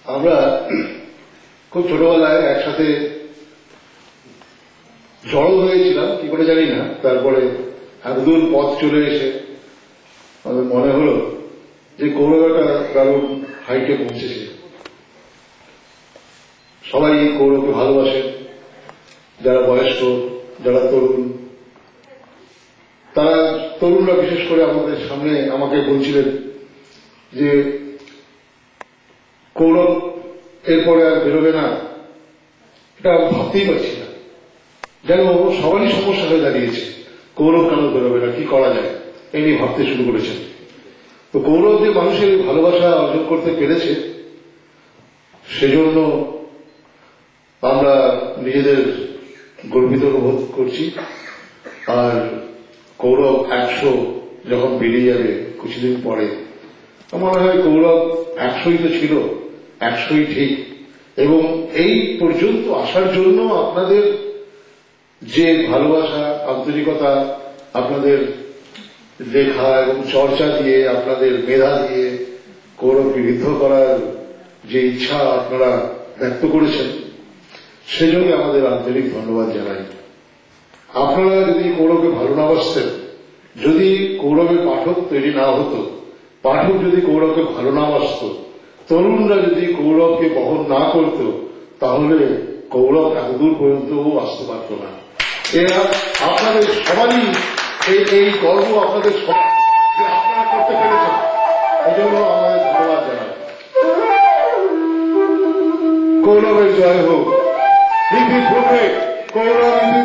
আমরা খুব ছোটবেলায় একসাথে জড়ো হয়েছিলাম, কি করে জানি না। তারপরে এতদূর পথ চলে এসে আমাদের মনে হলো যে কৌরবটা দারুণ হাইটে পৌঁছেছে। সবাই কৌরবকে ভালোবাসে, যারা বয়স্ক, যারা তরুণ। তারা তরুণরা বিশেষ করে আমাদের সামনে আমাকে বলছিলেন যে কৌরব এরপরে আর বেরোবে না। এটা ভাবতেই পারছি না, যেন সবারই সমস্যা হয়ে দাঁড়িয়েছে। কৌরব কেন বেরোবে না, কি করা যায়, এই নিয়ে ভাবতে শুরু করেছেন। তো কৌরব যে মানুষের ভালোবাসা অর্জন করতে পেরেছে, সেজন্য আমরা নিজেদের গর্বিত অনুভব করছি। আর কৌরব 100 যখন বেরিয়ে যাবে কিছুদিন পরে, মনে হয় কৌরব 100ই তো ছিল, 100ই ঠিক। এবং এই পর্যন্ত আসার জন্য আপনাদের যে ভালোবাসা, আন্তরিকতা, আপনাদের লেখা এবং চর্চা দিয়ে, আপনাদের মেধা দিয়ে কৌরবকে ঋদ্ধ করার যে ইচ্ছা আপনারা ব্যক্ত করেছেন, সেজন্য আমাদের আন্তরিক ধন্যবাদ জানাই। আপনারা যদি কৌরবকে ভালো না বাসতেন, যদি কৌরবের পাঠক তৈরি না হতো, পাঠক যদি কৌরবকে ভালো না বাসত, তরুণরা যদি কৌরবকে বহন না করত, তাহলে কৌরব এতদূর পর্যন্ত আসতে পারত না। এরা আপনাদের সবারই এই গর্ব, আপনাদের আপনারা করতে পেরেছেন, এই জন্য আমাদের ধন্যবাদ জানাই। কৌরবের জয় হোক। কৌরব